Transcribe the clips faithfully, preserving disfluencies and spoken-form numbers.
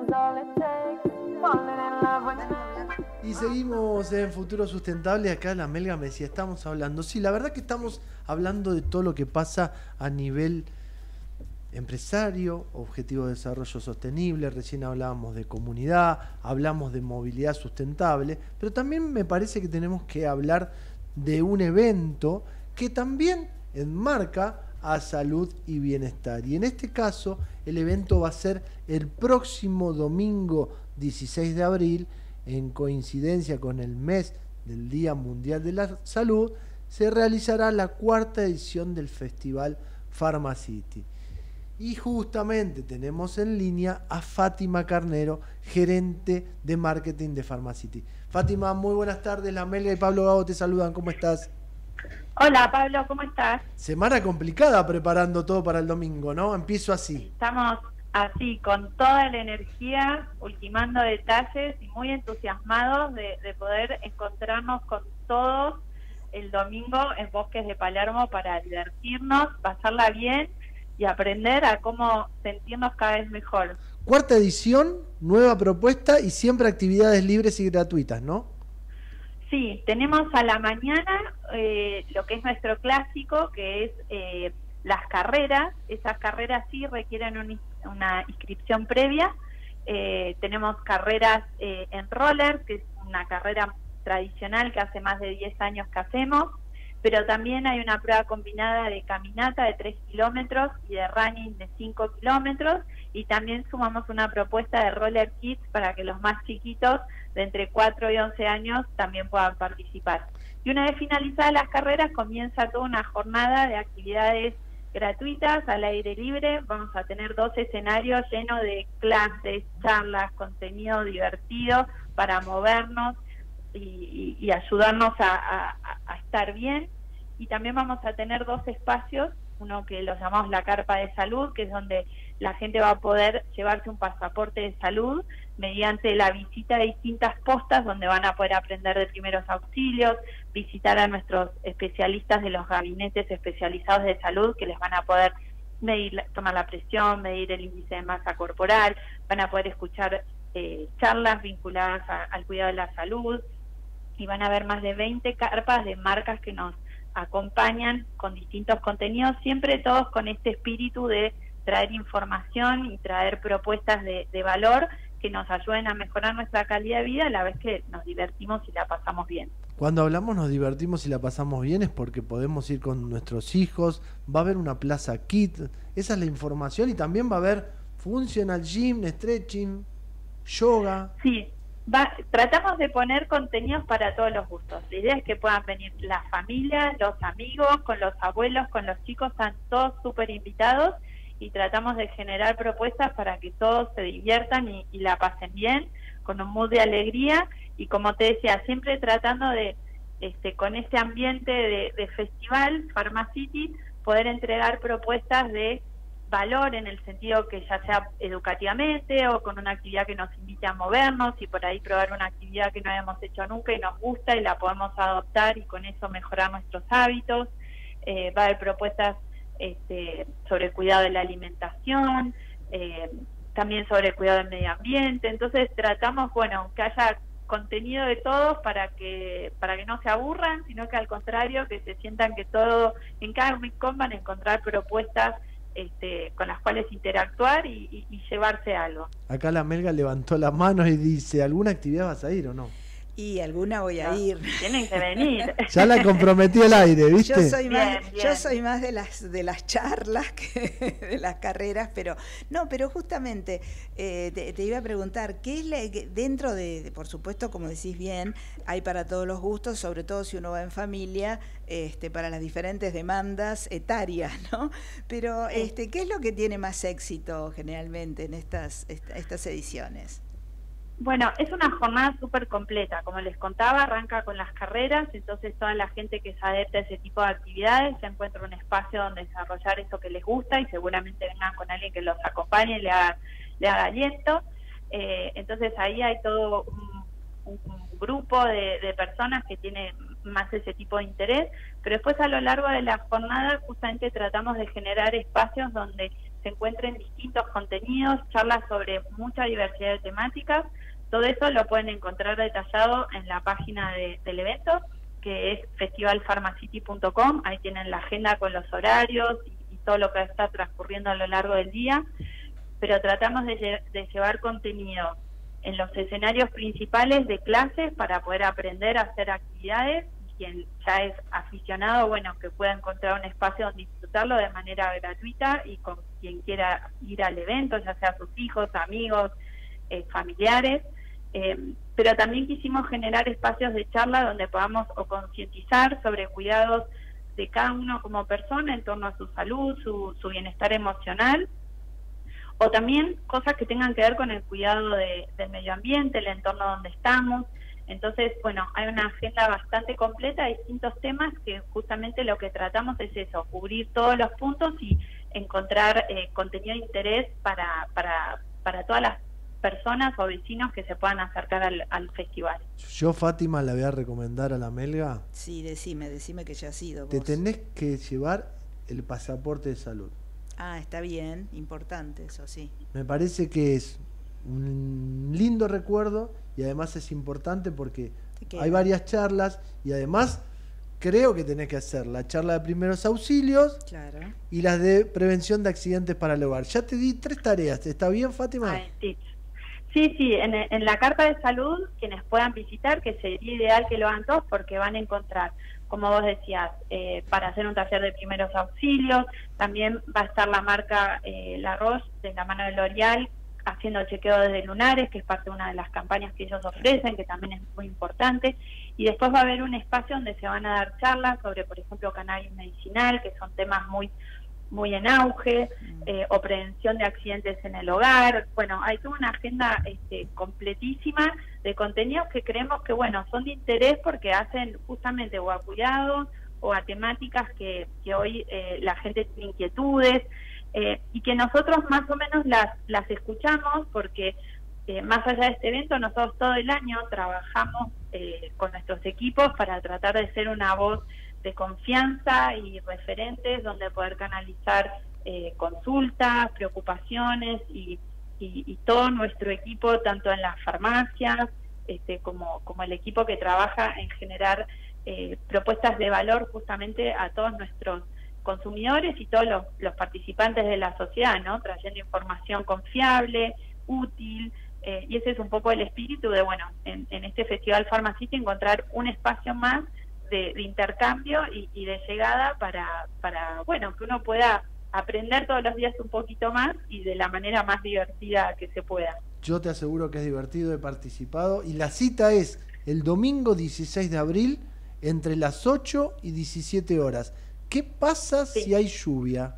Y seguimos en Futuro Sustentable. Acá la Melga me decía, estamos hablando. Sí, la verdad que estamos hablando de todo lo que pasa a nivel empresario, objetivo de desarrollo sostenible. Recién hablábamos de comunidad, hablamos de movilidad sustentable, pero también me parece que tenemos que hablar de un evento que también enmarca a salud y bienestar. Y en este caso, el evento va a ser el próximo domingo dieciséis de abril, en coincidencia con el mes del Día Mundial de la Salud. Se realizará la cuarta edición del Festival Pharmacity. Y justamente tenemos en línea a Fátima Carnero, gerente de marketing de Pharmacity. Fátima, muy buenas tardes. La Melga y Pablo Gago te saludan. ¿Cómo estás? Hola Pablo, ¿cómo estás? Semana complicada preparando todo para el domingo, ¿no? Empiezo así. Estamos así, con toda la energía, ultimando detalles y muy entusiasmados de, de poder encontrarnos con todos el domingo en Bosques de Palermo para divertirnos, pasarla bien y aprender a cómo sentirnos cada vez mejor. Cuarta edición, nueva propuesta y siempre actividades libres y gratuitas, ¿no? Sí, tenemos a la mañana eh, lo que es nuestro clásico, que es eh, las carreras. Esas carreras sí requieren un, una inscripción previa. Eh, tenemos carreras eh, en roller, que es una carrera tradicional que hace más de diez años que hacemos, pero también hay una prueba combinada de caminata de tres kilómetros y de running de cinco kilómetros, y también sumamos una propuesta de roller kits para que los más chiquitos de entre cuatro y once años también puedan participar. Y una vez finalizadas las carreras comienza toda una jornada de actividades gratuitas al aire libre. Vamos a tener dos escenarios llenos de clases, charlas, contenido divertido para movernos y, y, y ayudarnos a, a, a estar bien. Y también vamos a tener dos espacios, uno que lo llamamos la carpa de salud, que es donde la gente va a poder llevarse un pasaporte de salud mediante la visita de distintas postas donde van a poder aprender de primeros auxilios, visitar a nuestros especialistas de los gabinetes especializados de salud que les van a poder medir, tomar la presión, medir el índice de masa corporal, van a poder escuchar eh, charlas vinculadas a, al cuidado de la salud, y van a haber más de veinte carpas de marcas que nos acompañan con distintos contenidos, siempre todos con este espíritu de traer información y traer propuestas de, de valor que nos ayuden a mejorar nuestra calidad de vida a la vez que nos divertimos y la pasamos bien. Cuando hablamos nos divertimos y la pasamos bien es porque podemos ir con nuestros hijos, va a haber una plaza kit, esa es la información, y también va a haber functional gym, stretching, yoga. Sí, va, tratamos de poner contenidos para todos los gustos. La idea es que puedan venir las familias, los amigos, con los abuelos, con los chicos, están todos súper invitados, y tratamos de generar propuestas para que todos se diviertan y, y la pasen bien, con un mood de alegría, y como te decía, siempre tratando de, este, con este ambiente de, de festival, Pharmacity, poder entregar propuestas de valor en el sentido que ya sea educativamente o con una actividad que nos invite a movernos, y por ahí probar una actividad que no habíamos hecho nunca y nos gusta y la podemos adoptar y con eso mejorar nuestros hábitos. Eh, va a haber propuestas Este, sobre el cuidado de la alimentación, eh, también sobre el cuidado del medio ambiente. Entonces tratamos, bueno, que haya contenido de todos para que para que no se aburran, sino que al contrario, que se sientan que todo, en cada rincón van a encontrar propuestas este, con las cuales interactuar y, y, y llevarse algo. Acá la Melga levantó la mano y dice, ¿alguna actividad vas a ir o no? Y alguna voy a ir. Tienen que venir. Ya la comprometió el aire, ¿viste? Yo soy más, bien, bien. yo soy más de las de las charlas que de las carreras, pero no, pero justamente eh, te, te iba a preguntar, ¿qué es la, dentro de, de, por supuesto, como decís bien, hay para todos los gustos, sobre todo si uno va en familia, este, para las diferentes demandas etarias, ¿no? Pero Sí. este, ¿qué es lo que tiene más éxito generalmente en estas esta, estas ediciones? Bueno, es una jornada súper completa, como les contaba, arranca con las carreras, entonces toda la gente que se adapta a ese tipo de actividades se encuentra un espacio donde desarrollar eso que les gusta, y seguramente vengan con alguien que los acompañe y le haga, le haga aliento. Eh, entonces ahí hay todo un, un, un grupo de, de personas que tienen más ese tipo de interés, pero después a lo largo de la jornada justamente tratamos de generar espacios donde se encuentren distintos contenidos, charlas sobre mucha diversidad de temáticas. Todo eso lo pueden encontrar detallado en la página de, del evento, que es festival pharmacity punto com. Ahí tienen la agenda con los horarios y, y todo lo que está transcurriendo a lo largo del día. Pero tratamos de, de llevar contenido en los escenarios principales de clases para poder aprender a hacer actividades. Quien ya es aficionado, bueno, que pueda encontrar un espacio donde disfrutarlo de manera gratuita, y con quien quiera ir al evento, ya sea sus hijos, amigos, eh, familiares. Eh, pero también quisimos generar espacios de charla donde podamos o concientizar sobre cuidados de cada uno como persona en torno a su salud, su, su bienestar emocional, o también cosas que tengan que ver con el cuidado de, del medio ambiente, el entorno donde estamos. Entonces, bueno, hay una agenda bastante completa de distintos temas que justamente lo que tratamos es eso, cubrir todos los puntos y encontrar eh, contenido de interés para, para, para todas las personas o vecinos que se puedan acercar al, al festival. Yo, Fátima, la voy a recomendar a la Melga. Sí, decime, decime que ya has ido vos. Te tenés que llevar el pasaporte de salud. Ah, está bien, importante eso, sí. Me parece que es un lindo recuerdo y además es importante porque hay varias charlas y además creo que tenés que hacer la charla de primeros auxilios, claro, y las de prevención de accidentes para el hogar. Ya te di tres tareas, ¿está bien, Fátima? Ay, sí, sí, sí. En, en la carta de salud, quienes puedan visitar, que sería ideal que lo hagan todos, porque van a encontrar, como vos decías, eh, para hacer un taller de primeros auxilios. También va a estar la marca eh, La Roche, de la mano de L'Oreal, haciendo chequeo desde lunares, que es parte de una de las campañas que ellos ofrecen, que también es muy importante. Y después va a haber un espacio donde se van a dar charlas sobre, por ejemplo, cannabis medicinal, que son temas muy muy en auge, eh, o prevención de accidentes en el hogar. Bueno, hay toda una agenda este, completísima de contenidos que creemos que, bueno, son de interés porque hacen justamente o a cuidados o a temáticas que, que hoy eh, la gente tiene inquietudes, eh, y que nosotros más o menos las, las escuchamos porque eh, más allá de este evento, nosotros todo el año trabajamos eh, con nuestros equipos para tratar de ser una voz de confianza y referentes donde poder canalizar eh, consultas, preocupaciones y, y, y todo nuestro equipo, tanto en las farmacias este, como, como el equipo que trabaja en generar eh, propuestas de valor justamente a todos nuestros consumidores y todos los, los participantes de la sociedad, ¿no? Trayendo información confiable, útil, eh, y ese es un poco el espíritu de, bueno, en, en este Festival Pharmacity encontrar un espacio más De, de intercambio y, y de llegada para, para, bueno, que uno pueda aprender todos los días un poquito más y de la manera más divertida que se pueda. Yo te aseguro que es divertido, he participado, y la cita es el domingo dieciséis de abril entre las ocho y diecisiete horas. ¿Qué pasa sí. si hay lluvia?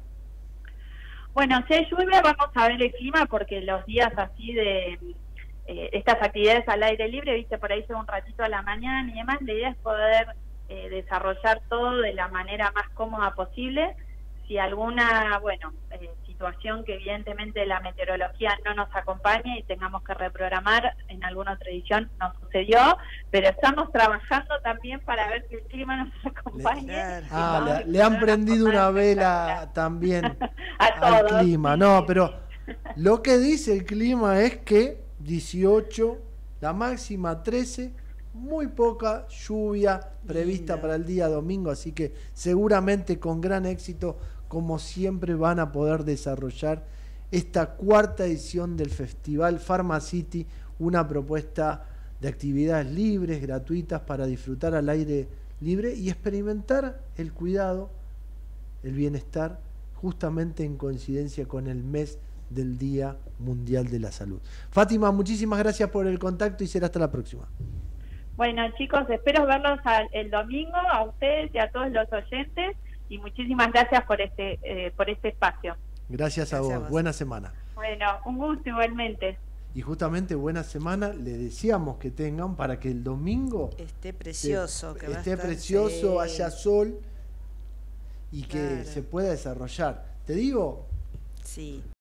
Bueno, si hay lluvia vamos a ver el clima, porque los días así de eh, estas actividades al aire libre, viste, por ahí lleva un ratito a la mañana y demás, la idea es poder Eh, desarrollar todo de la manera más cómoda posible. Si alguna, bueno, eh, situación que evidentemente la meteorología no nos acompañe y tengamos que reprogramar, en alguna otra edición nos sucedió, pero estamos trabajando también para ver que el clima nos acompañe. Le, ah, ¿no? le, le han prendido una vela también a al todos, clima. Sí, no, sí, pero sí. Lo que dice el clima es que dieciocho, la máxima trece, muy poca lluvia prevista Linda. para el día domingo, así que seguramente con gran éxito, como siempre, van a poder desarrollar esta cuarta edición del Festival Pharmacity, una propuesta de actividades libres, gratuitas, para disfrutar al aire libre y experimentar el cuidado, el bienestar, justamente en coincidencia con el mes del Día Mundial de la Salud. Fátima, muchísimas gracias por el contacto y será hasta la próxima. Bueno, chicos, espero verlos al, el domingo, a ustedes y a todos los oyentes, y muchísimas gracias por este eh, por este espacio. Gracias, gracias a vos. a vos, buena semana. Bueno, un gusto igualmente. Y justamente buena semana le decíamos que tengan para que el domingo esté precioso, se, que esté va a estar, precioso, sí. haya sol y que claro. se pueda desarrollar. Te digo, sí.